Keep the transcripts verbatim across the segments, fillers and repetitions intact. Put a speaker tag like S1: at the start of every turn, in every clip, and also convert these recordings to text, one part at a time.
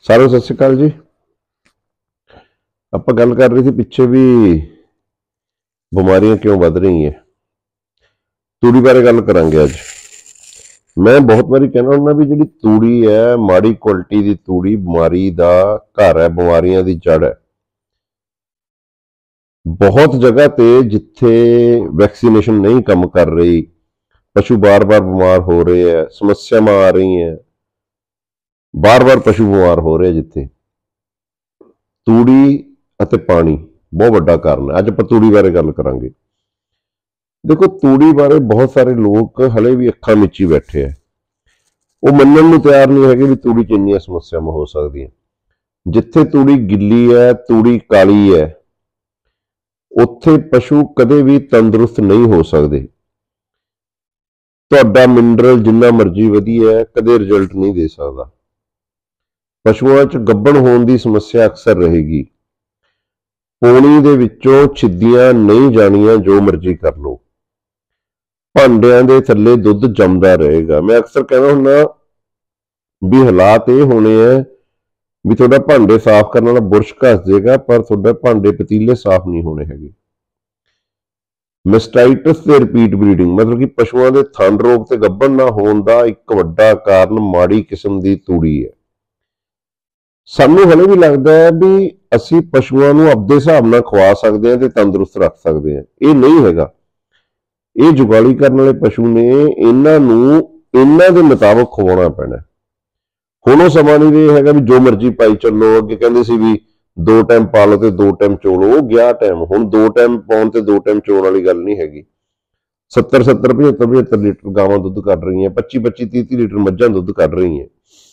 S1: ਸਾਰਿਆਂ ਨੂੰ ਸਤਿ ਸ਼੍ਰੀ ਅਕਾਲ ਜੀ। ਆਪਾਂ ਗੱਲ ਕਰ ਰਹੇ ਸੀ ਪਿੱਛੇ ਵੀ ਬਿਮਾਰੀਆਂ ਕਿਉਂ ਵੱਧ ਰਹੀਆਂ, ਤੂੜੀ ਬਾਰੇ ਗੱਲ ਕਰਾਂਗੇ ਅੱਜ। ਮੈਂ ਬਹੁਤ ਵਾਰੀ ਕਹਿਣਾ ਹੁੰਦਾ ਵੀ ਜਿਹੜੀ ਤੂੜੀ ਹੈ, ਮਾੜੀ ਕੁਆਲਿਟੀ ਦੀ ਤੂੜੀ ਬਿਮਾਰੀ ਦਾ ਘਰ ਹੈ, ਬਿਮਾਰੀਆਂ ਦੀ ਜੜ ਹੈ। ਬਹੁਤ ਜਗ੍ਹਾ ਤੇ ਜਿੱਥੇ ਵੈਕਸੀਨੇਸ਼ਨ ਨਹੀਂ ਕੰਮ ਕਰ ਰਹੀ, ਪਸ਼ੂ ਬਾਰ-ਬਾਰ ਬਿਮਾਰ ਹੋ ਰਹੇ ਹੈ, ਸਮੱਸਿਆਵਾਂ ਆ ਰਹੀਆਂ, ਬਾਰ-ਬਾਰ ਪਸ਼ੂ ਬਿਮਾਰ ਹੋ ਰਹੇ, ਜਿੱਥੇ ਤੂੜੀ ਅਤੇ ਪਾਣੀ ਬਹੁਤ ਵੱਡਾ ਕਾਰਨ ਹੈ। ਅੱਜ ਆਪਾਂ ਤੂੜੀ ਬਾਰੇ ਗੱਲ ਕਰਾਂਗੇ। ਦੇਖੋ, ਤੂੜੀ ਬਾਰੇ ਬਹੁਤ ਸਾਰੇ ਲੋਕ ਹਲੇ ਵੀ ਅੱਖਾਂ ਮੀਚੀ ਬੈਠੇ ਆ, ਉਹ ਮੰਨਣ ਨੂੰ ਤਿਆਰ ਨਹੀਂ ਹੈਗੇ ਵੀ ਤੂੜੀ 'ਚ ਇੰਨੀਆਂ ਸਮੱਸਿਆਵਾਂ ਹੋ ਸਕਦੀਆਂ। ਜਿੱਥੇ ਤੂੜੀ ਗਿੱਲੀ ਹੈ, ਤੂੜੀ ਕਾਲੀ ਹੈ, ਉੱਥੇ ਪਸ਼ੂ ਕਦੇ ਵੀ ਤੰਦਰੁਸਤ ਨਹੀਂ ਹੋ ਸਕਦੇ। ਤੁਹਾਡਾ ਮਿਨਰਲ ਜਿੰਨਾ ਮਰਜ਼ੀ ਵਧੀਆ ਹੈ, ਕਦੇ ਰਿਜ਼ਲਟ ਨਹੀਂ ਦੇ ਸਕਦਾ। ਪਸ਼ੂਆਂ 'ਚ ਗੱਭਣ ਹੋਣ ਦੀ ਸਮੱਸਿਆ ਅਕਸਰ ਰਹੇਗੀ। ਪੌਣੀ ਦੇ ਵਿੱਚੋਂ ਛਿੱਦੀਆਂ ਨਹੀਂ ਜਾਣੀਆਂ, ਜੋ ਮਰਜ਼ੀ ਕਰ ਲਓ। ਭਾਂਡਿਆਂ ਦੇ ਥੱਲੇ ਦੁੱਧ ਜੰਮਦਾ ਰਹੇਗਾ। ਮੈਂ ਅਕਸਰ ਕਹਿੰਦਾ ਹੁੰਦਾ ਵੀ ਹਾਲਾਤ ਇਹ ਹੋਣੇ ਆ ਵੀ ਤੁਹਾਡਾ ਭਾਂਡੇ ਸਾਫ਼ ਕਰਨ ਵਾਲਾ ਬੁਰਸ਼ ਘਸ ਜਾਏਗਾ, ਪਰ ਤੁਹਾਡਾ ਭਾਂਡੇ ਪਤੀਲੇ ਸਾਫ਼ ਨਹੀਂ ਹੋਣੇ ਹੈਗੇ। ਮੈਸਟਾਈਟਸ ਤੇ ਰਿਪੀਟ ਬਰੀਡਿੰਗ, ਮਤਲਬ ਕਿ ਪਸ਼ੂਆਂ ਦੇ ਥਣ ਰੋਗ ਤੇ ਗੱਭਣ ਨਾ ਹੋਣ ਦਾ ਇੱਕ ਵੱਡਾ ਕਾਰਨ ਮਾੜੀ ਕਿਸਮ ਦੀ ਤੂੜੀ ਹੈ। ਸਾਨੂੰ ਹਲੇ ਵੀ ਲੱਗਦਾ ਹੈ ਵੀ ਅਸੀਂ ਪਸ਼ੂਆਂ ਨੂੰ ਆਪਦੇ ਹਿਸਾਬ ਨਾਲ ਖਵਾ ਸਕਦੇ ਹਾਂ ਤੇ ਤੰਦਰੁਸਤ ਰੱਖ ਸਕਦੇ ਹਾਂ। ਇਹ ਨਹੀਂ ਹੈਗਾ। ਇਹ ਜੁਗਾਲੀ ਕਰਨ ਵਾਲੇ ਪਸ਼ੂ ਨੇ, ਇਹਨਾਂ ਨੂੰ ਇਹਨਾਂ ਦੇ ਮੁਤਾਬਕ ਖਵਾਉਣਾ ਪੈਣਾ। ਹੁਣ ਉਹ ਸਮਾਂ ਨਹੀਂ ਇਹ ਹੈਗਾ ਵੀ ਜੋ ਮਰਜ਼ੀ ਪਾਈ ਚੱਲੋ। ਅੱਗੇ ਕਹਿੰਦੇ ਸੀ ਵੀ ਦੋ ਟਾਈਮ ਪਾ ਲਓ ਤੇ ਦੋ ਟਾਈਮ ਚੋਲੋ, ਉਹ ਗਿਆ ਟਾਈਮ। ਹੁਣ ਦੋ ਟਾਈਮ ਪਾਉਣ ਤੇ ਦੋ ਟਾਈਮ ਚੋਣ ਵਾਲੀ ਗੱਲ ਨਹੀਂ ਹੈਗੀ। ਸੱਤਰ ਸੱਤਰ ਪਝੱਤਰ ਪਝੱਤਰ ਲੀਟਰ ਗਾਵਾਂ ਦੁੱਧ ਕੱਢ ਰਹੀਆਂ, ਪੱਚੀ ਪੱਚੀ ਤੀਹ ਤੀਹ ਲੀਟਰ ਮੱਝਾਂ ਦੁੱਧ ਕੱਢ ਰਹੀਆਂ।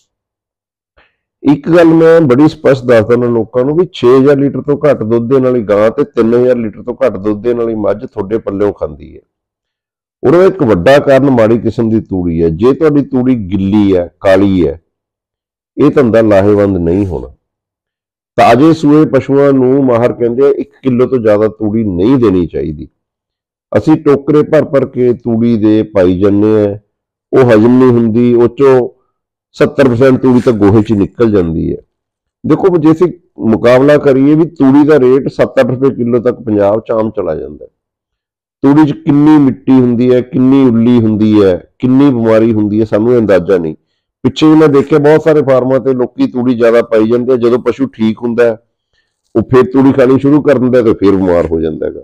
S1: ਇੱਕ ਗੱਲ ਮੈਂ ਬੜੀ ਸਪਸ਼ਟ ਦੱਸਦਾ ਨਾ ਲੋਕਾਂ ਨੂੰ ਵੀ ਛੇ ਹਜ਼ਾਰ ਲੀਟਰ ਤੋਂ ਘੱਟ ਦੁੱਧ ਦੇਣ ਵਾਲੀ ਗਾਂ ਤੇ ਤਿੰਨ ਹਜ਼ਾਰ ਲੀਟਰ ਤੋਂ ਘੱਟ ਦੁੱਧ ਦੇਣ ਵਾਲੀ ਮੱਝ ਤੁਹਾਡੇ ਪੱਲਿਓਂ ਖਾਂਦੀ ਹੈ। ਉਹਦਾ ਇੱਕ ਵੱਡਾ ਕਾਰਨ ਮਾੜੀ ਕਿਸਮ ਦੀ ਤੂੜੀ ਹੈ। ਜੇ ਤੁਹਾਡੀ ਤੂੜੀ ਗਿੱਲੀ ਹੈ, ਕਾਲੀ ਹੈ, ਇਹ ਧੰਦਾ ਲਾਹੇਵੰਦ ਨਹੀਂ ਹੋਣਾ। ਤਾਜ਼ੇ ਸੂਏ ਪਸ਼ੂਆਂ ਨੂੰ ਮਾਹਰ ਕਹਿੰਦੇ ਆ ਇੱਕ ਕਿਲੋ ਤੋਂ ਜ਼ਿਆਦਾ ਤੂੜੀ ਨਹੀਂ ਦੇਣੀ ਚਾਹੀਦੀ। ਅਸੀਂ ਟੋਕਰੇ ਭਰ ਭਰ ਕੇ ਤੂੜੀ ਦੇ ਪਾਈ ਜਾਂਦੇ ਆ, ਉਹ ਹਜਮ ਨਹੀਂ ਹੁੰਦੀ। ਉਹ ਚੋਂ ਸੱਤਰ ਪਰਸੈਂਟ ਤੂੜੀ ਤਾਂ ਗੋਹੇ 'ਚ ਨਿਕਲ ਜਾਂਦੀ ਹੈ। ਦੇਖੋ, ਜੇ ਅਸੀਂ ਮੁਕਾਬਲਾ ਕਰੀਏ ਵੀ ਤੂੜੀ ਦਾ ਰੇਟ ਸੱਤ ਅੱਠ ਰੁਪਏ ਕਿਲੋ ਤੱਕ ਪੰਜਾਬ 'ਚ ਆਮ ਚਲਾ ਜਾਂਦਾ। ਤੂੜੀ 'ਚ ਕਿੰਨੀ ਮਿੱਟੀ ਹੁੰਦੀ ਹੈ, ਕਿੰਨੀ ਉੱਲੀ ਹੁੰਦੀ ਹੈ, ਕਿੰਨੀ ਬਿਮਾਰੀ ਹੁੰਦੀ ਹੈ, ਸਾਨੂੰ ਅੰਦਾਜ਼ਾ ਨਹੀਂ। ਪਿੱਛੇ ਮੈਂ ਦੇਖਿਆ ਬਹੁਤ ਸਾਰੇ ਫਾਰਮਾਂ ਤੇ ਲੋਕੀ ਤੂੜੀ ਜ਼ਿਆਦਾ ਪਾਈ ਜਾਂਦੇ ਆ, ਜਦੋਂ ਪਸ਼ੂ ਠੀਕ ਹੁੰਦਾ ਉਹ ਫਿਰ ਤੂੜੀ ਖਾਣੀ ਸ਼ੁਰੂ ਕਰ ਦਿੰਦਾ ਤੇ ਫਿਰ ਬਿਮਾਰ ਹੋ ਜਾਂਦਾ ਹੈਗਾ।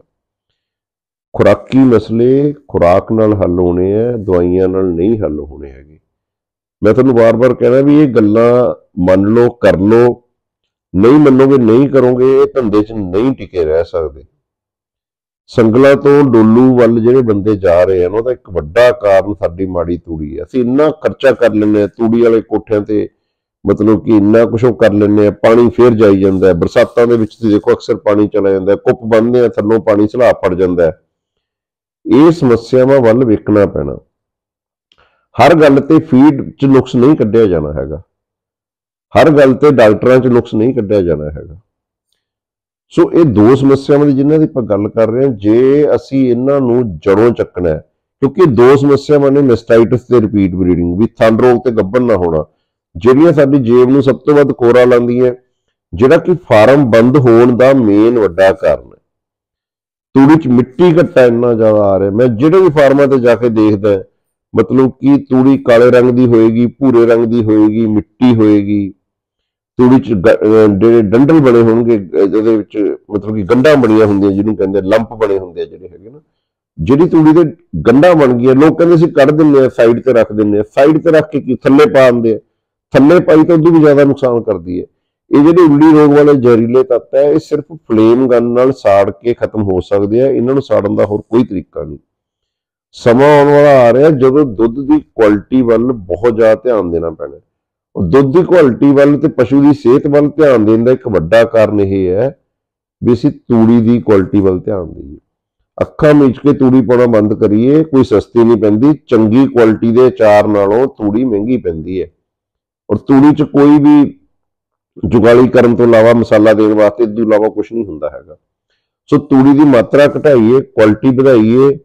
S1: ਖੁਰਾਕੀ ਮਸਲੇ ਖੁਰਾਕ ਨਾਲ ਹੱਲ ਹੋਣੇ ਆ, ਦਵਾਈਆਂ ਨਾਲ ਨਹੀਂ ਹੱਲ ਹੋਣੇ ਹੈਗੇ। ਮੈਂ ਤੁਹਾਨੂੰ ਵਾਰ-ਵਾਰ ਕਹਿਣਾ ਵੀ ਇਹ ਗੱਲਾਂ ਮੰਨ ਲਓ, ਕਰ ਲਓ। ਨਹੀਂ ਮੰਨੋਗੇ, ਨਹੀਂ ਕਰੋਗੇ, ਇਹ ਧੰਦੇ 'ਚ ਨਹੀਂ ਟਿਕੇ ਰਹਿ ਸਕਦੇ। ਸੰਗਲਾਂ ਤੋਂ ਡੋਲੂ ਵੱਲ ਜਿਹੜੇ ਬੰਦੇ ਜਾ ਰਹੇ ਹਨ, ਉਹਦਾ ਇੱਕ ਵੱਡਾ ਕਾਰਨ ਸਾਡੀ ਮਾੜੀ ਤੂੜੀ ਹੈ। ਅਸੀਂ ਇੰਨਾ ਖਰਚਾ ਕਰ ਲੈਂਦੇ ਹਾਂ ਤੂੜੀ ਵਾਲੇ ਕੋਠਿਆਂ ਤੇ, ਮਤਲਬ ਕਿ ਇੰਨਾ ਕੁਛ ਉਹ ਕਰ ਲੈਂਦੇ ਹਾਂ, ਪਾਣੀ ਫੇਰ ਜਾਈ ਜਾਂਦਾ। ਬਰਸਾਤਾਂ ਦੇ ਵਿੱਚ ਦੇਖੋ ਅਕਸਰ ਪਾਣੀ ਚਲਾ ਜਾਂਦਾ, ਕੁੱਪ ਬੰਨ੍ਹਦੇ ਆ, ਥੱਲੋਂ ਪਾਣੀ ਸਲਾਬ ਪੜ ਜਾਂਦਾ। ਇਹ ਸਮੱਸਿਆਵਾਂ ਵੱਲ ਵੇਖਣਾ ਪੈਣਾ। ਹਰ ਗੱਲ ਤੇ ਫੀਡ 'ਚ ਨੁਕਸ ਨਹੀਂ ਕੱਢਿਆ ਜਾਣਾ ਹੈਗਾ। ਹਰ ਗੱਲ ਤੇ ਡਾਕਟਰਾਂ 'ਚ ਨੁਕਸ ਨਹੀਂ ਕੱਢਿਆ ਜਾਣਾ ਹੈਗਾ। ਸੋ ਇਹ ਦੋ ਸਮੱਸਿਆਵਾਂ ਦੀ ਜਿਨ੍ਹਾਂ ਦੀ ਆਪਾਂ ਗੱਲ ਕਰ ਰਹੇ ਹਾਂ, ਜੇ ਅਸੀਂ ਇਹਨਾਂ ਨੂੰ ਜੜੋਂ ਚੱਕਣਾ ਹੈ, ਕਿਉਂਕਿ ਦੋ ਸਮੱਸਿਆਵਾਂ ਨੇ ਮੈਸਟਾਈਟਸ ਤੇ ਰਿਪੀਟ ਬਰੀਡਿੰਗ, ਵੀ ਥਣ ਰੋਗ ਤੇ ਗੱਭਣ ਨਾ ਹੋਣਾ, ਜਿਹੜੀਆਂ ਸਾਡੀ ਜੇਬ ਨੂੰ ਸਭ ਤੋਂ ਵੱਧ ਕੋਰਾ ਲਾਉਂਦੀਆਂ, ਜਿਹੜਾ ਕਿ ਫਾਰਮ ਬੰਦ ਹੋਣ ਦਾ ਮੇਨ ਵੱਡਾ ਕਾਰਨ ਹੈ। ਤੂੜੀ 'ਚ ਮਿੱਟੀ ਘੱਟਾ ਇੰਨਾ ਜ਼ਿਆਦਾ ਆ ਰਿਹਾ। ਮੈਂ ਜਿਹੜੇ ਵੀ ਫਾਰਮਾਂ ਤੇ ਜਾ ਕੇ ਦੇਖਦਾ, ਮਤਲਬ ਕਿ ਤੂੜੀ ਕਾਲੇ ਰੰਗ ਦੀ ਹੋਏਗੀ, ਭੂਰੇ ਰੰਗ ਦੀ ਹੋਏਗੀ, ਮਿੱਟੀ ਹੋਏਗੀ। ਤੂੜੀ 'ਚ ਜਿਹੜੇ ਡੰਡਲ ਬਣੇ ਹੋਣਗੇ, ਇਹਦੇ ਵਿੱਚ ਮਤਲਬ ਕਿ ਗੰਢਾਂ ਬਣੀਆਂ ਹੁੰਦੀਆਂ, ਜਿਹਨੂੰ ਕਹਿੰਦੇ ਲੰਪ ਬਣੇ ਹੁੰਦੇ ਆ ਜਿਹੜੇ ਹੈਗੇ ਨਾ। ਜਿਹੜੀ ਤੂੜੀ ਦੇ ਗੰਢਾਂ ਬਣ ਗਈਆਂ, ਲੋਕ ਕਹਿੰਦੇ ਅਸੀਂ ਕੱਢ ਦਿੰਦੇ ਆ, ਸਾਈਡ ਤੇ ਰੱਖ ਦਿੰਦੇ ਆ। ਸਾਈਡ ਤੇ ਰੱਖ ਕੇ ਕੀ ਥੱਲੇ ਪਾ ਦਿੰਦੇ ਆ। ਥੱਲੇ ਪਾਈ ਤਾਂ ਉਦੋਂ ਵੀ ਜ਼ਿਆਦਾ ਨੁਕਸਾਨ ਕਰਦੀ ਹੈ। ਇਹ ਜਿਹੜੇ ਉੱਲੀ ਰੋਗ ਵਾਲੇ ਜ਼ਹਿਰੀਲੇ ਤੱਤ ਹੈ, ਇਹ ਸਿਰਫ ਫਲੇਮ ਗਨ ਨਾਲ ਸਾੜ ਕੇ ਖਤਮ ਹੋ ਸਕਦੇ ਆ। ਇਹਨਾਂ ਨੂੰ ਸਾੜਨ ਦਾ ਹੋਰ ਕੋਈ ਤਰੀਕਾ ਨਹੀਂ। ਸਮਾਂ ਆਉਣ ਵਾਲਾ ਆ ਰਿਹਾ ਜਦੋਂ ਦੁੱਧ ਦੀ ਕੁਆਲਿਟੀ ਵੱਲ ਬਹੁਤ ਜ਼ਿਆਦਾ ਧਿਆਨ ਦੇਣਾ ਪੈਣਾ। ਦੁੱਧ ਦੀ ਕੁਆਲਿਟੀ ਵੱਲ ਤੇ ਪਸ਼ੂ ਦੀ ਸਿਹਤ ਵੱਲ ਧਿਆਨ ਦੇਣ ਦਾ ਇੱਕ ਵੱਡਾ ਕਾਰਨ ਇਹ ਹੈ ਵੀ ਅਸੀਂ ਤੂੜੀ ਦੀ ਕੁਆਲਿਟੀ ਵੱਲ ਧਿਆਨ ਦੇਈਏ। ਅੱਖਾਂ ਮੀਚ ਕੇ ਤੂੜੀ ਪਾਉਣਾ ਬੰਦ ਕਰੀਏ। ਕੋਈ ਸਸਤੀ ਨਹੀਂ ਪੈਂਦੀ, ਚੰਗੀ ਕੁਆਲਿਟੀ ਦੇ ਅਚਾਰ ਨਾਲੋਂ ਤੂੜੀ ਮਹਿੰਗੀ ਪੈਂਦੀ ਹੈ। ਔਰ ਤੂੜੀ 'ਚ ਕੋਈ ਵੀ ਜੁਗਾਲੀ ਕਰਨ ਤੋਂ ਇਲਾਵਾ, ਮਸਾਲਾ ਦੇਣ ਵਾਸਤੇ ਇਸ ਤੋਂ ਇਲਾਵਾ ਕੁਛ ਨਹੀਂ ਹੁੰਦਾ ਹੈਗਾ। ਸੋ ਤੂੜੀ ਦੀ ਮਾਤਰਾ ਘਟਾਈਏ, ਕੁਆਲਿਟੀ ਵਧਾਈਏ।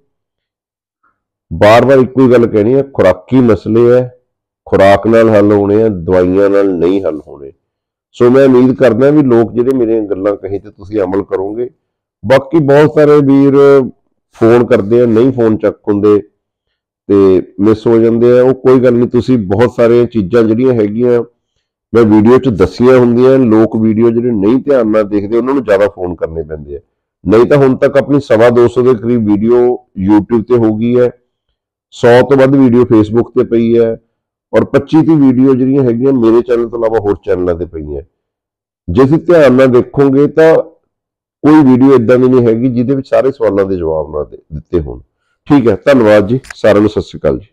S1: ਬਾਰ-ਬਾਰ ਇੱਕੋ ਹੀ ਗੱਲ ਕਹਿਣੀ ਹੈ, ਖੁਰਾਕੀ ਮਸਲੇ ਹੈ, ਖੁਰਾਕ ਨਾਲ ਹੱਲ ਹੋਣੇ ਆ, ਦਵਾਈਆਂ ਨਾਲ ਨਹੀਂ ਹੱਲ ਹੋਣੇ। ਸੋ ਮੈਂ ਉਮੀਦ ਕਰਦਾ ਵੀ ਲੋਕ ਜਿਹੜੇ ਮੇਰੀਆਂ ਗੱਲਾਂ ਕਹੀ ਤੇ ਤੁਸੀਂ ਅਮਲ ਕਰੋਗੇ। ਬਾਕੀ ਬਹੁਤ ਸਾਰੇ ਵੀਰ ਫੋਨ ਕਰਦੇ ਆ, ਨਹੀਂ ਫੋਨ ਚੱਕ ਹੁੰਦੇ ਤੇ ਮਿਸ ਹੋ ਜਾਂਦੇ ਆ, ਉਹ ਕੋਈ ਗੱਲ ਨਹੀਂ। ਤੁਸੀਂ ਬਹੁਤ ਸਾਰੀਆਂ ਚੀਜ਼ਾਂ ਜਿਹੜੀਆਂ ਹੈਗੀਆਂ ਮੈਂ ਵੀਡੀਓ 'ਚ ਦੱਸੀਆਂ ਹੁੰਦੀਆਂ, ਲੋਕ ਵੀਡੀਓ ਜਿਹੜੇ ਨਹੀਂ ਧਿਆਨ ਨਾਲ ਦੇਖਦੇ ਉਹਨਾਂ ਨੂੰ ਜ਼ਿਆਦਾ ਫੋਨ ਕਰਨੇ ਪੈਂਦੇ ਆ। ਨਹੀਂ ਤਾਂ ਹੁਣ ਤੱਕ ਆਪਣੀ ਸਵਾ ਦੋ ਸੌ ਦੇ ਕਰੀਬ ਵੀਡੀਓ YouTube ਤੇ ਹੋ ਗਈ ਹੈ, ਸੌ ਤੋਂ ਵੱਧ ਵੀਡੀਓ ਫੇਸਬੁੱਕ ਤੇ ਪਈ ਹੈ, ਔਰ ਪੱਚੀ ਤੀਹ ਵੀਡੀਓ ਜਿਹੜੀਆਂ ਹੈਗੀਆਂ ਮੇਰੇ ਚੈਨਲ ਤੋਂ ਇਲਾਵਾ ਹੋਰ ਚੈਨਲਾਂ ਤੇ ਪਈਆਂ। ਜੇ ਤੁਸੀਂ ਧਿਆਨ ਨਾਲ ਦੇਖੋਗੇ ਤਾਂ ਕੋਈ ਵੀਡੀਓ ਇਦਾਂ ਦੀ ਨਹੀਂ ਹੈਗੀ ਜਿਹਦੇ ਵਿੱਚ ਸਾਰੇ ਸਵਾਲਾਂ ਦੇ ਜਵਾਬ ਨਾ ਦਿੱਤੇ ਹੋਣ। ਠੀਕ ਹੈ, ਧੰਨਵਾਦ ਜੀ, ਸਾਰਿਆਂ ਨੂੰ ਸਤਿ ਸ਼੍ਰੀ ਅਕਾਲ ਜੀ।